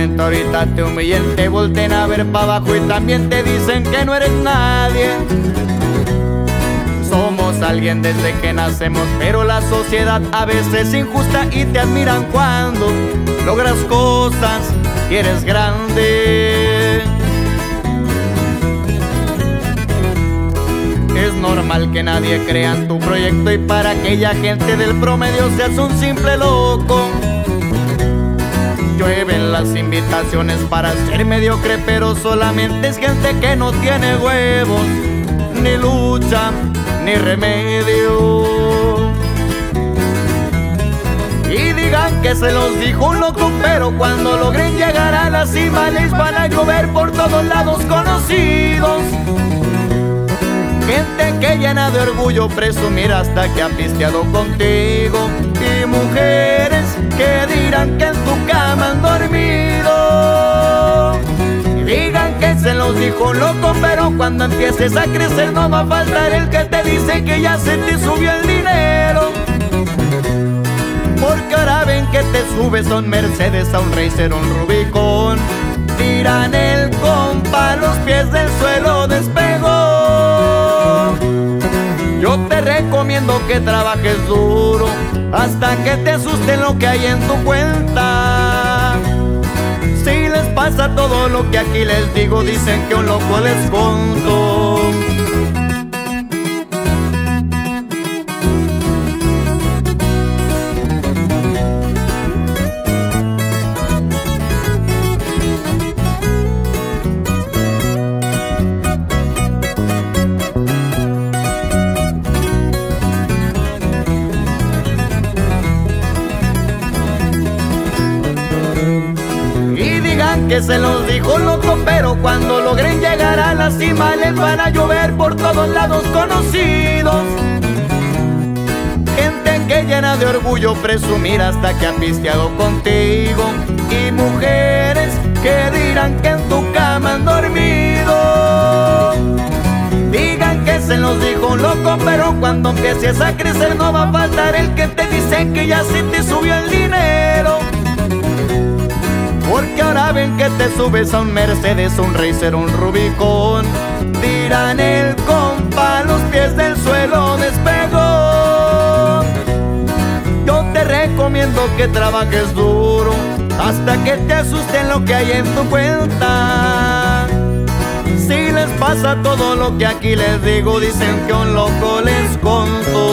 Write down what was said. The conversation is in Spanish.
momento ahorita te humillen, te volteen a ver para abajo y también te dicen que no eres nadie. Somos alguien desde que nacemos, pero la sociedad a veces es injusta y te admiran cuando logras cosas y eres grande. Es normal que nadie crea en tu proyecto y para aquella gente del promedio seas un simple loco. Llueven las invitaciones para ser mediocre, pero solamente es gente que no tiene huevos, ni lucha, ni remedio. Y digan que se los dijo un loco, pero cuando logren llegar a la cima les van a llover por todos lados conocidos. Gente que llena de orgullo presumir hasta que ha pisteado contigo. Y mujeres que dirán que en tu cama han dormido. Y digan que se los dijo un loco, pero cuando empieces a crecer no va a faltar el que te dice que ya se te subió el dinero. Porque ahora ven que te subes a un Mercedes, a un Racer, un Rubicón. Tiran el compa, los pies del suelo despegó. Yo te recomiendo que trabajes duro hasta que te asuste lo que hay en tu cuenta. Si les pasa todo lo que aquí les digo, dicen que un loco les contó. Que se los dijo loco, pero cuando logren llegar a la cima les van a llover por todos lados conocidos. Gente que llena de orgullo presumir hasta que ha pisteado contigo. Y mujeres que dirán que en tu cama han dormido. Digan que se los dijo un loco, pero cuando empieces a crecer no va a faltar el que te dice que ya se te subió el dinero. Porque ahora ven que te subes a un Mercedes, un Racer, un Rubicón. Tiran el compa, los pies del suelo despegó. Yo te recomiendo que trabajes duro hasta que te asusten lo que hay en tu cuenta. Si les pasa todo lo que aquí les digo, dicen que un loco les contó.